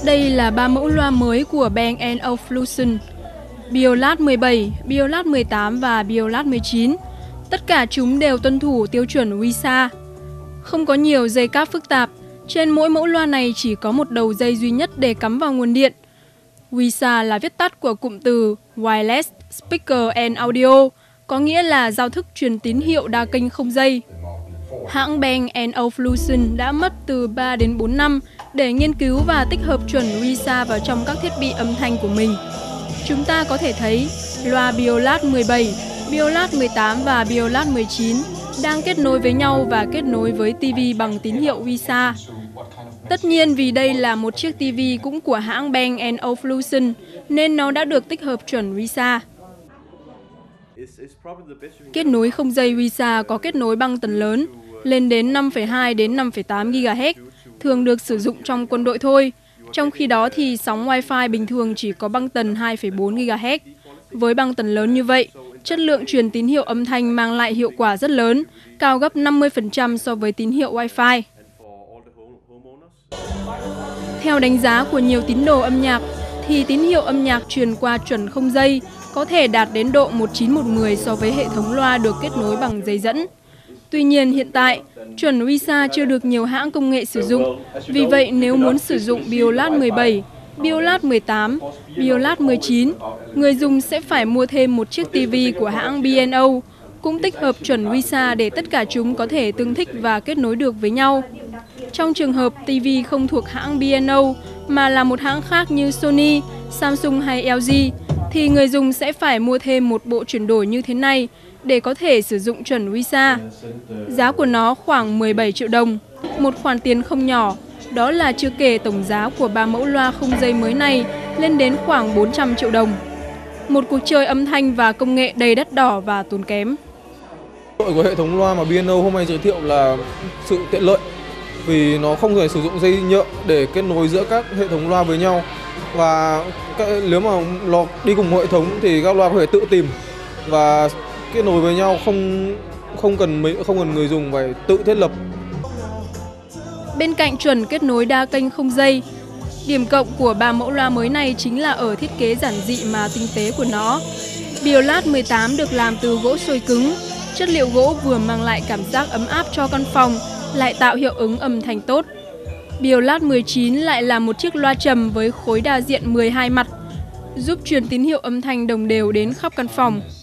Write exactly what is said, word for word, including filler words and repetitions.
Đây là ba mẫu loa mới của Bang and Olufsen, Biolab mười bảy, Biolab mười tám và Biolab mười chín. Tất cả chúng đều tuân thủ tiêu chuẩn vê i ét a. Không có nhiều dây cáp phức tạp, trên mỗi mẫu loa này chỉ có một đầu dây duy nhất để cắm vào nguồn điện. vê i ét a là viết tắt của cụm từ Wireless Speaker and Audio, có nghĩa là giao thức truyền tín hiệu đa kênh không dây. Hãng Bang and Olufsen đã mất từ ba đến bốn năm để nghiên cứu và tích hợp chuẩn vê i ét a vào trong các thiết bị âm thanh của mình. Chúng ta có thể thấy loa Biolab mười bảy, Biolab mười tám và Biolab mười chín đang kết nối với nhau và kết nối với ti vi bằng tín hiệu vê i ét a. Tất nhiên vì đây là một chiếc ti vi cũng của hãng Bang and Olufsen nên nó đã được tích hợp chuẩn vê i ét a. Kết nối không dây vê i ét a có kết nối băng tần lớn lên đến năm phẩy hai đến năm phẩy tám gigahertz, thường được sử dụng trong quân đội thôi. Trong khi đó thì sóng Wi-Fi bình thường chỉ có băng tần hai phẩy bốn gigahertz. Với băng tần lớn như vậy, chất lượng truyền tín hiệu âm thanh mang lại hiệu quả rất lớn, cao gấp năm mươi phần trăm so với tín hiệu Wi-Fi. Theo đánh giá của nhiều tín đồ âm nhạc, thì tín hiệu âm nhạc truyền qua chuẩn không dây có thể đạt đến độ một chín một mười so với hệ thống loa được kết nối bằng dây dẫn. Tuy nhiên hiện tại, chuẩn vê i ét a chưa được nhiều hãng công nghệ sử dụng. Vì vậy nếu muốn sử dụng Biolab mười bảy, Biolab mười tám, Biolab mười chín, người dùng sẽ phải mua thêm một chiếc ti vi của hãng bê and ô, cũng tích hợp chuẩn vê i ét a để tất cả chúng có thể tương thích và kết nối được với nhau. Trong trường hợp ti vi không thuộc hãng bê and ô mà là một hãng khác như Sony, Samsung hay lờ giê, thì người dùng sẽ phải mua thêm một bộ chuyển đổi như thế này để có thể sử dụng chuẩn vê i ét a. Giá của nó khoảng mười bảy triệu đồng, một khoản tiền không nhỏ, đó là chưa kể tổng giá của ba mẫu loa không dây mới này lên đến khoảng bốn trăm triệu đồng. Một cuộc chơi âm thanh và công nghệ đầy đắt đỏ và tốn kém. Lợi của hệ thống loa mà bê and ô hôm nay giới thiệu là sự tiện lợi, vì nó không phải sử dụng dây nhựa để kết nối giữa các hệ thống loa với nhau, và nếu mà nó đi cùng hệ thống thì các loa có thể tự tìm và kết nối với nhau, không không cần không cần người dùng phải tự thiết lập. Bên cạnh chuẩn kết nối đa kênh không dây, điểm cộng của ba mẫu loa mới này chính là ở thiết kế giản dị mà tinh tế của nó. Biolab mười tám được làm từ gỗ xôi cứng, chất liệu gỗ vừa mang lại cảm giác ấm áp cho căn phòng, lại tạo hiệu ứng âm thanh tốt. Biolab mười chín lại là một chiếc loa trầm với khối đa diện mười hai mặt, giúp truyền tín hiệu âm thanh đồng đều đến khắp căn phòng.